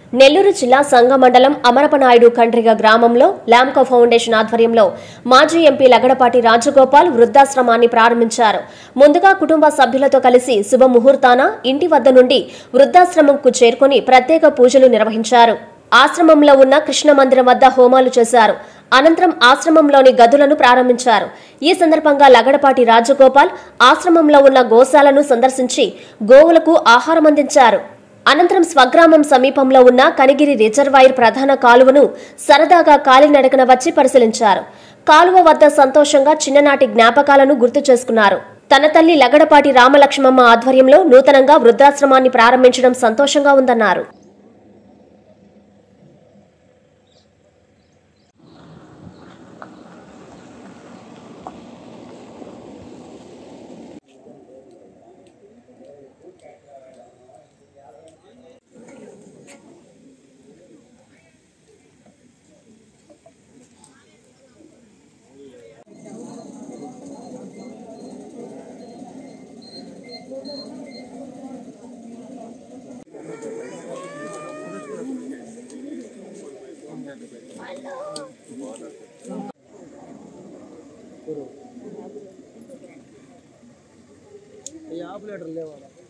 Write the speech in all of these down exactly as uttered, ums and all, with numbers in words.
నెల్లూరు జిల్లా సంగ మండలం అమరపనాయుడు కండ్రిగ గ్రామంలో ల్యాంకో ఫౌండేషన్ ఆధ్వర్యంలో మాజీ ఎంపీ లగడపాటి రాజగోపాల్ వృద్ధాశ్రమాన్ని ప్రారంభించారు. ముందుగా కుటుంబ సభ్యులతో కలిసి శుభముహూర్తాన ఇంటి వద్ద నుండి వృద్ధాశ్రమంకు చేరుకుని ప్రత్యేక పూజలు నిర్వహించారు. ఆశ్రమంలో ఉన్న కృష్ణ మందిరం వద్ద హోమాలు చేశారు. అనంతరం ఆశ్రమంలోని గదులను ప్రారంభించారు. ఈ సందర్భంగా లగడపాటి రాజగోపాల్ ఆశ్రమంలో ఉన్న గోశాలను సందర్శించి గోవులకు ఆహారం అందించారు. అనంతరం స్వగ్రామం సమీపంలో ఉన్న కనిగిరి రిజర్వాయర్ ప్రధాన కాలువను సరదాగా కాలినడకన వచ్చి పరిశీలించారు. కాలువ వద్ద సంతోషంగా చిన్ననాటి జ్ఞాపకాలను గుర్తు చేసుకున్నారు. తన తల్లి లగడపాటి రామలక్ష్మమ్మ ఆధ్వర్యంలో నూతనంగా వృద్ధాశ్రమాన్ని ప్రారంభించడం సంతోషంగా ఉందన్నారు. లీటర్ లేవా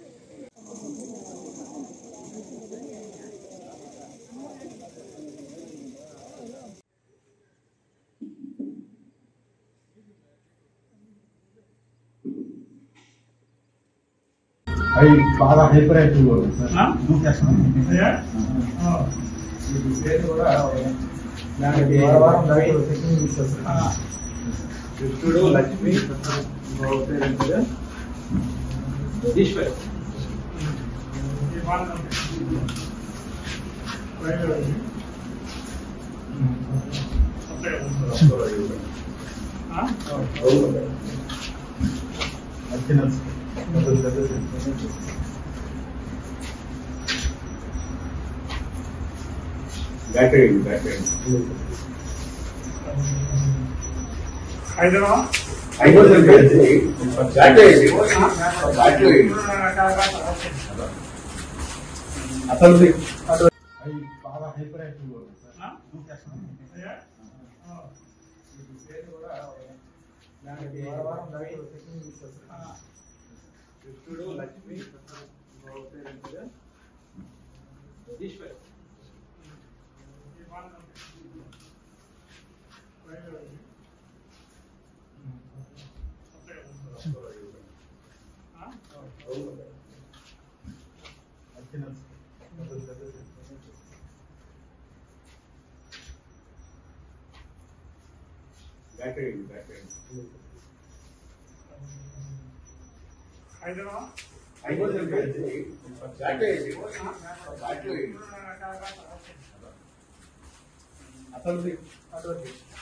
అవి బాగా హైపర్ యాక్టివ్ దూకేస్తాం కృష్ణుడు Lakshmi Eshwar battery battery Hyderabad Hyderabad battery battery అసలు అవి బాగా హైపర్ యాక్టివ్ కృష్ణుడు Lakshmi Eshwar battery battery Hyderabad Hyderabad battery battery అసలు